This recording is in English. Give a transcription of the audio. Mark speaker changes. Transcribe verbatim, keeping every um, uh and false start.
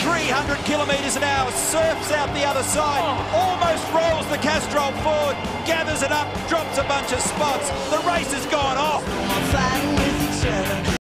Speaker 1: three hundred kilometres an hour, surfs out the other side, almost rolls the Castrol forward, gathers it up, drops a bunch of spots. The race has gone off.